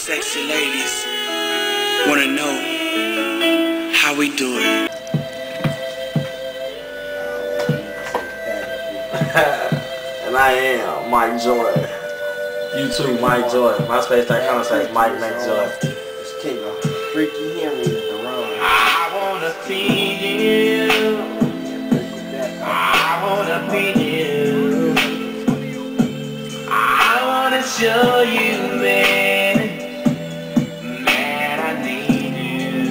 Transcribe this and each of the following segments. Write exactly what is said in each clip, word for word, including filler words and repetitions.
sexy ladies wanna know how we do it. And I am Mike Jordan. YouTube Mike Jordan. MySpace dot com slash Mike Mac Jordan. It's King of Freaky Henry the run. I wanna see you. I wanna be you. I wanna show you, man, that I need you.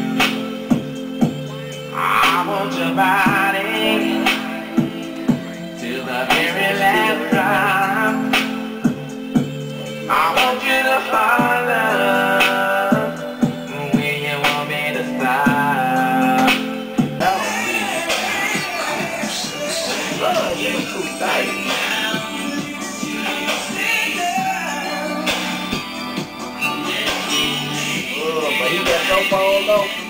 I want your body till the very last drop. I want you to holler when you want me to stop. Love you, baby. Oh, but he got no phone though.